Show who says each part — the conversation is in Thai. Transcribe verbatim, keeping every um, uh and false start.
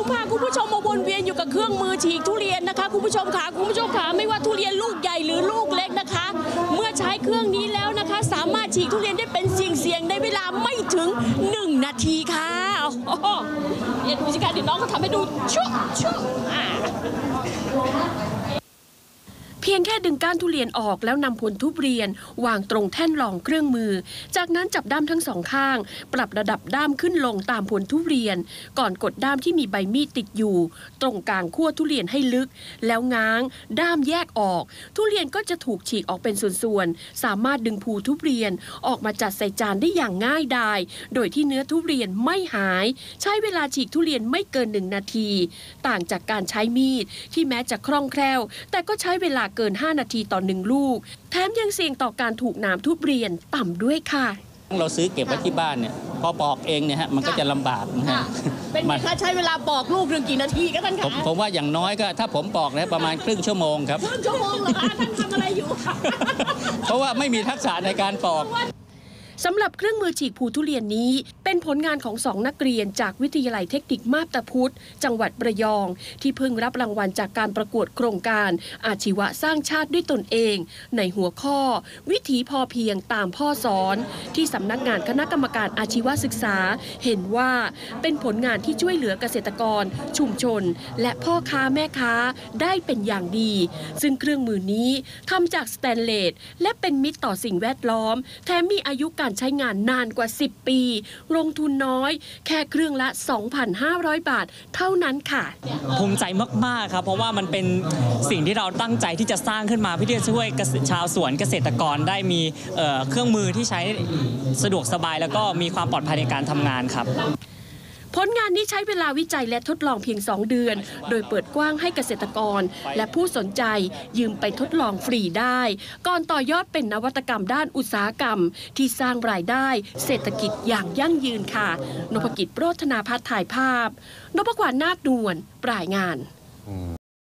Speaker 1: พาคุณผู้ชมมาวนเวียนอยู่กับเครื่องมือฉีกทุเรียนนะคะคุณผู้ชมค่ะคุณผู้ชมค่ะไม่ว่าทุเรียนลูกใหญ่หรือลูกเล็กนะคะเมื่อใช้เครื่องนี้แล้วนะคะสามารถฉีกทุเรียนได้เป็นเสียงๆในเวลาไม่ถึงหนึ่งนาทีค่ะเดี๋ยวดูสิคะเดี๋ยวน้องเขาทำให้ดูชุบชุบเพียงแค่ดึงก้านทุเรียนออกแล้วนำผลทุเรียนวางตรงแท่นรองเครื่องมือจากนั้นจับด้ามทั้งสองข้างปรับระดับด้ามขึ้นลงตามผลทุเรียนก่อนกดด้ามที่มีใบมีดติดอยู่ตรงกลางขั้วทุเรียนให้ลึกแล้วง้างด้ามแยกออกทุเรียนก็จะถูกฉีกออกเป็นส่วนๆสามารถดึงภูทุเรียนออกมาจัดใส่จานได้อย่างง่ายดายโดยที่เนื้อทุเรียนไม่หายใช้เวลาฉีกทุเรียนไม่เกินหนึ่งนาทีต่างจากการใช้มีดที่แม้จะคล่องแคล่วแต่ก็ใช้เวลาเกินห้านาทีต่อหนึ่งลูกแถมยังเสี่ยงต่อการถูกน้ำทุเรียนต่ำด้วยค่ะ
Speaker 2: เราซื้อเก็บไว้ที่บ้านเนี่ยพอปอกเองเนี่ยฮะมันก็จะลำบากนะฮะ
Speaker 1: เป็นไงคะใช้เวลาปอกลูกหนึ่งกี่นาทีก็ท่านคะ
Speaker 2: ผมว่าอย่างน้อยก็ถ้าผมปอกนะประมาณครึ่งชั่วโมงครับ
Speaker 1: ครึ่งชั่วโมงเหรอคะท่านทำอะไรอยู่
Speaker 2: เพราะว่าไม่มีทักษะในการปอก
Speaker 1: สำหรับเครื่องมือฉีกภูทุเรียนนี้เป็นผลงานของสองนักเรียนจากวิทยาลัยเทคนิคมาบตาพุธจังหวัดระยองที่เพิ่งรับรางวัลจากการประกวดโครงการอาชีวะสร้างชาติด้วยตนเองในหัวข้อวิถีพอเพียงตามพ่อสอนที่สำนักงานคณะกรรมการอาชีวศึกษาเห็นว่าเป็นผลงานที่ช่วยเหลือเกษตรกรชุมชนและพ่อค้าแม่ค้าได้เป็นอย่างดีซึ่งเครื่องมือนี้ทำจากสแตนเลสและเป็นมิตรต่อสิ่งแวดล้อมแถมมีอายุการใช้งานนานกว่าสิบปีลงทุนน้อยแค่เครื่องละ สองพันห้าร้อย บาทเท่านั้นค่ะ
Speaker 3: ภูมิใจมากๆครับเพราะว่ามันเป็นสิ่งที่เราตั้งใจที่จะสร้างขึ้นมาเพื่อที่จะช่วยชาวสวนเกษตรกรได้มีเครื่องมือที่ใช้สะดวกสบายแล้วก็มีความปลอดภัยในการทำงานครับ
Speaker 1: ผลงานนี้ใช้เวลาวิจัยและทดลองเพียงสองเดือนโดยเปิดกว้างให้เกษตรกรและผู้สนใจยืมไปทดลองฟรีได้ก่อนต่อยอดเป็นนวัตกรรมด้านอุตสาหกรรมที่สร้างรายได้เศรษฐกิจอย่างยั่งยืนค่ะนพกิจโรจนาภัทรถ่ายภาพนพกวานนาคนวลรายงาน